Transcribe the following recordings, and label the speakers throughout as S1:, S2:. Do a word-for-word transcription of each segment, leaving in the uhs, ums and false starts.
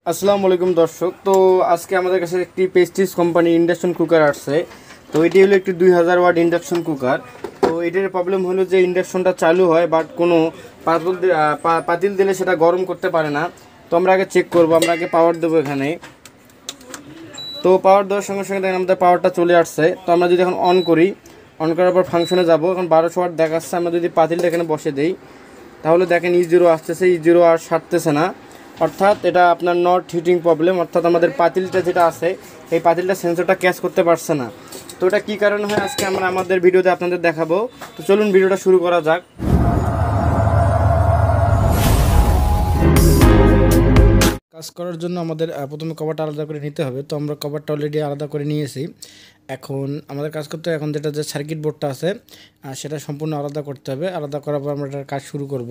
S1: আসসালামু আলাইকুম দর্শক। তো আজকে আমাদের কাছে একটি পেস্টিজ কোম্পানি ইন্ডাকশন কুকার আসছে। তো এটি হলো একটি দুই হাজার ওয়াট ইন্ডাকশন কুকার। তো এটার প্রবলেম হলো যে ইন্ডাকশনটা চালু হয় বাট কোনো পাতিল পাতিল দিলে সেটা গরম করতে পারে না। তো আমরা আগে চেক করব, আমরা আগে পাওয়ার দেবো এখানে। তো পাওয়ার দেওয়ার সঙ্গে সঙ্গে দেখেন আমাদের পাওয়ারটা চলে আসছে। তো আমরা যদি এখন অন করি, অন করার পর ফাংশনে যাব, এখন বারোশো ওয়াট দেখাচ্ছে। আমরা যদি পাতিলটা এখানে বসে দিই তাহলে দেখেন ই জিরো আসতেছে, ই জিরো আর সারতেছে না। অর্থাৎ এটা আপনার নট হিটিং প্রবলেম, অর্থাৎ আমাদের পাতিলটা যেটা আছে এই পাতিলটা সেন্সরটা ক্যাচ করতে পারছে না। তো এটা কী কারণে হয় আজকে আমরা আমাদের ভিডিওতে আপনাদের দেখাবো। তো চলুন ভিডিওটা শুরু করা যাক। কাজ করার জন্য আমাদের প্রথমে কভারটা আলাদা করে নিতে হবে। তো আমরা কভারটা অলরেডি আলাদা করে নিয়েছি। এখন আমাদের কাজ করতে এখন যেটা যে সার্কিট বোর্ডটা আছে সেটা সম্পূর্ণ আলাদা করতে হবে। আলাদা করার পর আমরা এটার কাজ শুরু করব।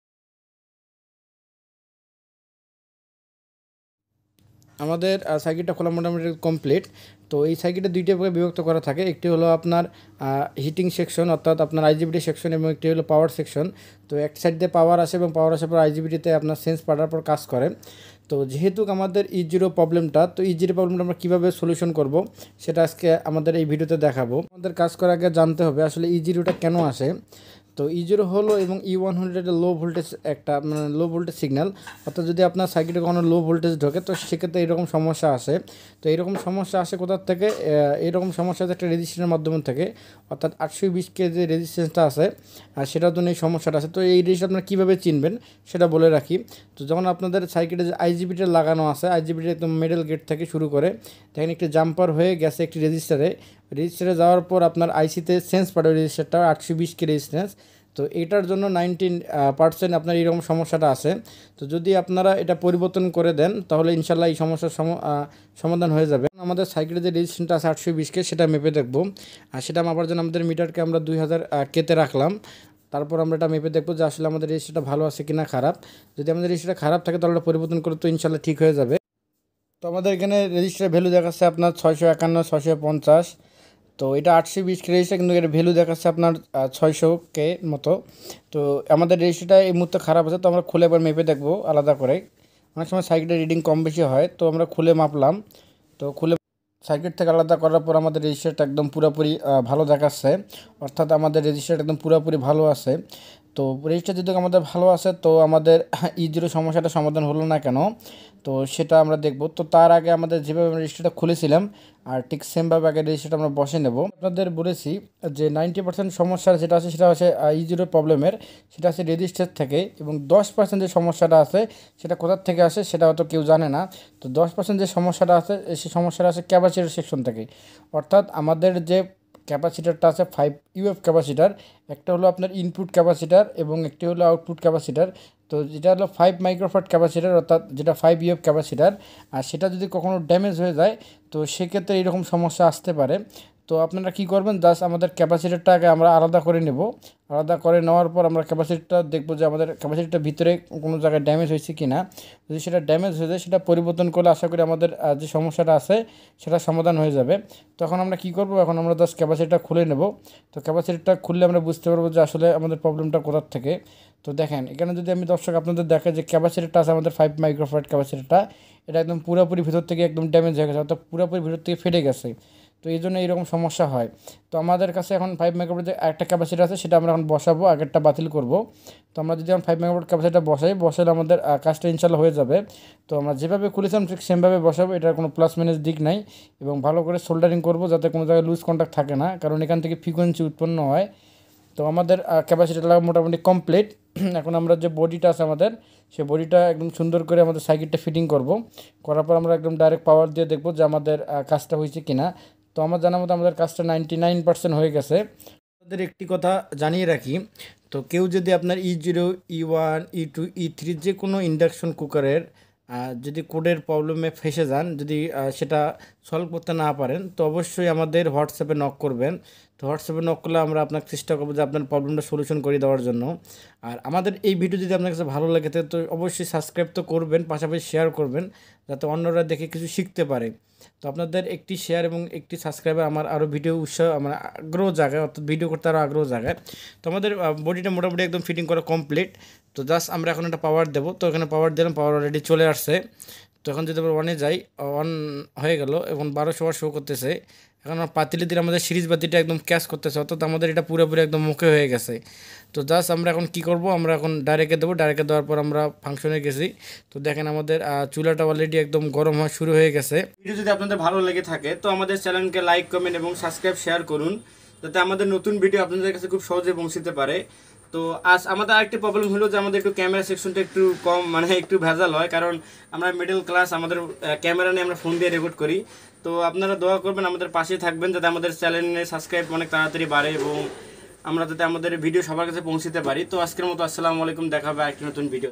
S1: আমাদের সার্কিটটা খোলা মোটামুটি কমপ্লিট। তো এই সার্কিটে দুইটা ভাগে বিভক্ত করা থাকে। একটি হলো আপনার হিটিং সেকশন অর্থাৎ আপনার আইজিবিটি সেকশন, এবং একটি হলো পাওয়ার সেকশন। তো এক সাইড দিয়ে পাওয়ার আসে এবং পাওয়ার আসার পর আইজিবিটিতে আপনার সেন্স পাঠার পর কাজ করে। তো যেহেতু আমাদের ই জিরো প্রবলেমটা, তো ই জিরো প্রবলেমটা আমরা কীভাবে সলিউশন করব সেটা আজকে আমাদের এই ভিডিওতে দেখাবো। আমাদের কাজ করার আগে জানতে হবে আসলে ই জিরোটা কেন আসে। তো ই জিরো হলো এবং ই ওয়ান হলো এটা লো ভোল্টেজ, একটা মানে লো ভোল্টেজ সিগন্যাল। অর্থাৎ যদি আপনার সার্কিটে কোনো লো ভোল্টেজ ঢোকে তো সেক্ষেত্রে এরকম সমস্যা আসে। তো এরকম সমস্যা আসে কোথার থেকে? এরকম সমস্যা আছে একটা রেজিস্ট্যান্সের মাধ্যমে থেকে, অর্থাৎ আটশো বিশ কে যে রেজিস্ট্যান্সটা আছে আর সেটার জন্য এই সমস্যাটা আছে। তো এই রেজিস্ট্যান্স আপনারা কীভাবে চিনবেন সেটা বলে রাখি। তো যখন আপনাদের সার্কিটে যে আইজিবিটা লাগানো আছে, আইজিবিটা একদম মিডল গেট থেকে শুরু করে দেখেন একটি জাম্পার হয়ে গেছে একটি রেজিস্টারে। রেজিস্টারে যাওয়ার পর আপনার আইসিতে সেন্স পাঠাবে রেজিস্টারটা আটশো বিশ কে রেজিস্ট্যান্স। তো এটার জন্য নাইনটিন পার্সেন্ট আপনার এরকম সমস্যাটা আছে। তো যদি আপনারা এটা পরিবর্তন করে দেন তাহলে ইনশাল্লাহ এই সমস্যার সমাধান হয়ে যাবে। আমাদের সাইকেলের যে রেজিস্ট্যান্সটা আছে আটশো বিশ কে সেটা মেপে দেখবো। আর সেটা মাপার জন্য আমাদের মিটারকে আমরা দুই হাজার কেতে রাখলাম। তারপর আমরা এটা মেপে দেখবো যে আসলে আমাদের রেজিস্টারটা ভালো আছে কিনা খারাপ। যদি আমাদের রেজিস্টারটা খারাপ থাকে তাহলে পরিবর্তন করে তো ইনশাল্লাহ ঠিক হয়ে যাবে। তো আমাদের এখানে রেজিস্টারের ভ্যালু দেখাচ্ছে আপনার ছয়শো একান্ন ছয়শো পঞ্চাশ। তো এটা আটশো বিশ কে রেজিস্টার, কিন্তু এর ভ্যালু দেখাচ্ছে আপনার ছয়শো কে মতো। তো আমাদের রেজিস্টারটা এই মুহূর্তে খারাপ আছে। তো আমরা খুলে একবার মেপে দেখবো আলাদা করে। অনেক সময় সার্কিটের রিডিং কম বেশি হয়, তো আমরা খুলে মাপলাম। তো খুলে সার্কিট থেকে আলাদা করার পর আমাদের রেজিস্টারটা একদম পুরোপুরি ভালো দেখাচ্ছে, অর্থাৎ আমাদের রেজিস্টারটা একদম পুরোপুরি ভালো আছে। তো রেজিস্টার যদি আমাদের ভালো আছে তো আমাদের ই জিরো সমস্যাটা সমাধান হলো না কেন, তো সেটা আমরা দেখব। তো তার আগে আমাদের যেভাবে আমরা রেজিস্টারটা খুলেছিলাম আর ঠিক সেমভাবে আগে রেজিস্টারটা আমরা বসে নেব। আপনাদের বলেছি যে নাইনটি পার্সেন্ট সমস্যা যেটা আছে সেটা হচ্ছে ই জিরো প্রবলেমের, সেটা আছে রেজিস্টার থেকে, এবং দশ পার্সেন্ট যে সমস্যাটা আছে সেটা কোথার থেকে আসে সেটা হয়তো কেউ জানে না। তো দশ পার্সেন্ট যে সমস্যাটা আছে সেই সমস্যাটা আছে ক্যাপাসিটার সেকশন থেকে। অর্থাৎ আমাদের যে ক্যাপাসিটারটা আছে ফাইভ ইউএফ ক্যাপাসিটার, একটা হলো আপনার ইনপুট ক্যাপাসিটার এবং একটি হলো আউটপুট ক্যাপাসিটার। তো যেটা হলো ফাইভ মাইক্রোফ্যারাড ক্যাপাসিটার অর্থাৎ যেটা ফাইভ ইউএফ ক্যাপাসিটার, আর সেটা যদি কখনো ড্যামেজ হয়ে যায় তো সেক্ষেত্রে এরকম সমস্যা আসতে পারে। তো আপনারা কী করবেন, জাস্ট আমাদের ক্যাপাসিটারটা আগে আমরা আলাদা করে নেব। আলাদা করে নেওয়ার পর আমরা ক্যাপাসিটিটা দেখবো যে আমাদের ক্যাপাসিটিটার ভিতরে কোনো জায়গায় ড্যামেজ হয়েছে কি না। যদি সেটা ড্যামেজ হয়ে যায় সেটা পরিবর্তন করলে আশা করি আমাদের যে সমস্যাটা আছে সেটা সমাধান হয়ে যাবে। তখন আমরা কী করবো, এখন আমরা জাস্ট ক্যাপাসিটিটা খুলে নেব। তো ক্যাপাসিটিটা খুললে আমরা বুঝতে পারবো যে আসলে আমাদের প্রবলেমটা কোথার থেকে। তো দেখেন এখানে যদি আমি দর্শক আপনাদের দেখে যে ক্যাপাসিটিটা আছে আমাদের ফাইভ মাইক্রোফ্যারাড ক্যাপাসিটিটা, এটা একদম পুরোপুরি ভিতর থেকে একদম ড্যামেজ হয়ে গেছে, অর্থাৎ পুরোপুরি ভিতর থেকে ফেটে গেছে। তো এই জন্য এইরকম সমস্যা হয়। তো আমাদের কাছে এখন ফাইভ মেগাওয়াট যে একটা ক্যাপাসিটি আছে সেটা আমরা এখন বসাবো, আগেরটা বাতিল করব। তো আমরা যদি এখন ফাইভ মেগাওয়াট ক্যাপাসিটিটা বসাই, বসালে আমাদের কাজটা ইনশাল্লাহ হয়ে যাবে। তো আমরা যেভাবে খুলেছিলাম ঠিক সেমভাবে বসাবো, এটার কোনো প্লাস মাইনাস দিক নাই, এবং ভালো করে সোল্ডারিং করব যাতে কোনো জায়গায় লুজ কন্ট্যাক্ট থাকে না, কারণ এখান থেকে ফ্রিকোয়েন্সি উৎপন্ন হয়। তো আমাদের ক্যাপাসিটিটা মোটামুটি কমপ্লিট। এখন আমরা যে বডিটা আছে আমাদের সেই বডিটা একদম সুন্দর করে আমাদের সার্কিটটা ফিটিং করব। করার পর আমরা একদম ডাইরেক্ট পাওয়ার দিয়ে দেখব যে আমাদের কাজটা হয়েছে কিনা। তো আমার জানার মতো আমাদের কাজটা নাইনটি নাইন পার্সেন্ট হয়ে গেছে। আমাদের একটি কথা জানিয়ে রাখি, তো কেউ যদি আপনার E zero E one E two E three যে কোনো ইন্ডাকশন কুকারের যদি কোডের প্রবলেমে ফেসে যান, যদি সেটা সলভ করতে না পারেন তো অবশ্যই আমাদের হোয়াটসঅ্যাপে নক করবেন। তো হোয়াটসঅ্যাপে নক করলে আমরা আপনাকে চেষ্টা করবো যে আপনার প্রবলেমটা সলিউশন করে দেওয়ার জন্য। আর আমাদের এই ভিডিও যদি আপনার কাছে ভালো লাগে তো অবশ্যই সাবস্ক্রাইব তো করবেন, পাশাপাশি শেয়ার করবেন যাতে অন্যরা দেখে কিছু শিখতে পারে। তো আপনাদের একটি শেয়ার এবং একটি সাবস্ক্রাইবার আমার আরও ভিডিও উৎসাহ আমার আগ্রহ জায়গায়, অর্থাৎ ভিডিও করতে আরও আগ্রহ জায়গায়। তো আমাদের বডিটা মোটামুটি একদম ফিটিং করা কমপ্লিট। তো জাস্ট আমরা এখন একটা পাওয়ার দেবো। তো এখানে পাওয়ার দিলাম, পাওয়ার অলরেডি চলে আসছে। তো এখন যদি আমরা ওয়ানে যাই, অন হয়ে গেল, এখন বারোশো ওয়াট শো করতেছে। এখন আমার পাতিলে দিয়ে আমাদের সিরিজ বাতিটা একদম ক্যাশ করতেছে, অর্থাৎ আমাদের এটা পুরোপুরি একদম মুখে হয়ে গেছে। তো জাস্ট আমরা এখন কি করব, আমরা এখন ডাইরেক্টে দেবো। ডাইরেক্টে দেওয়ার পর আমরা ফাংশনে গেছি। তো দেখেন আমাদের চুলাটা অলরেডি একদম গরম হওয়া শুরু হয়ে গেছে। ভিডিও যদি আপনাদের ভালো লেগে থাকে তো আমাদের চ্যানেলকে লাইক, কমেন্ট এবং সাবস্ক্রাইব শেয়ার করুন, যাতে আমাদের নতুন ভিডিও আপনাদের কাছে খুব সহজে পৌঁছতে পারে। তো আজ আমাদের আরেকটি প্রবলেম হলো যে আমাদের একটু ক্যামেরা সেকশনটা একটু কম, মানে একটু ভেজাল হয়, কারণ আমরা মিডল ক্লাস, আমাদের ক্যামেরা নিয়ে আমরা ফোন দিয়ে রেকর্ড করি। তো আপনারা দোয়া করবেন, আমাদের পাশে থাকবেন, যাতে আমাদের চ্যানেলে সাবস্ক্রাইব অনেক তাড়াতাড়ি বাড়ে এবং আমরা যাতে আমাদের ভিডিও সবার কাছে পৌঁছতে পারি। তো আজকের মতো আসসালামু আলাইকুম, দেখা হবে আরেকটি নতুন ভিডিও।